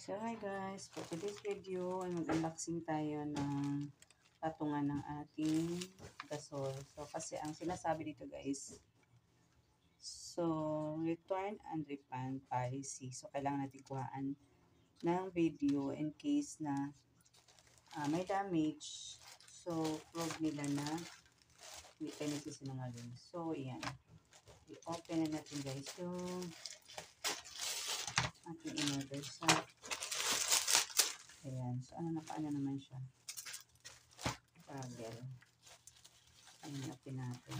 So hi guys, for today's video ay mag-unboxing tayo ng patungan ng ating gasol. So kasi ang sinasabi dito guys, so return and refund policy. So kailangan natin kuhaan ng video in case na may damage. So prove nila na hindi tayo nagsisinungaling. So yan, i-open na natin guys yung ating in-order sa ayan. So, nakaano naman siya. Travel. Ayan, open natin.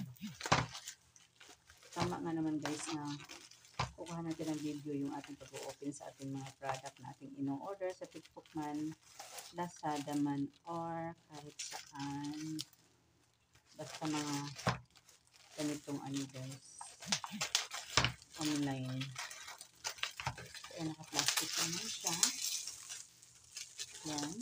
Tama nga naman guys na kukuha natin ng video yung ating pag-open sa ating mga product na ating ino-order sa TikTok man, Lazada man, or kahit saan. Basta mga ganitong guys. Online. So, ayan, naka-plastic naman siya. Yan.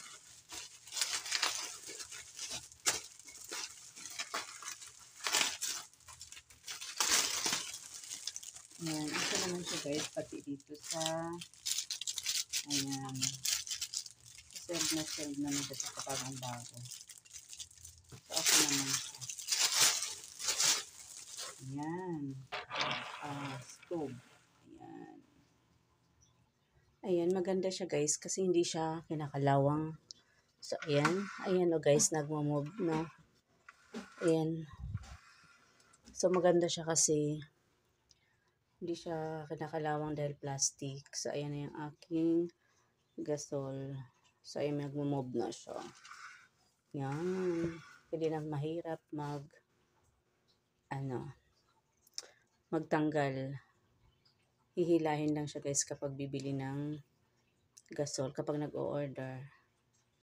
Ayan. Ito naman siya guys. Pati dito sa ayan. Serve na dito kapag ang bago. So, okay naman siya. Ayan. Stove. Ayan. Ayan. Maganda siya guys. Kasi hindi siya kinakalawang. So, ayan. Ayan o guys. Nagmamove na. Ayan. So, maganda siya kasi hindi siya kinakalawang dahil plastic. So, ayan na yung aking gasol. So, ayan, nagmamove na siya. Yan. Hindi na mahirap magtanggal. Hihilahin lang siya guys kapag bibili ng gasol, kapag nag-o-order.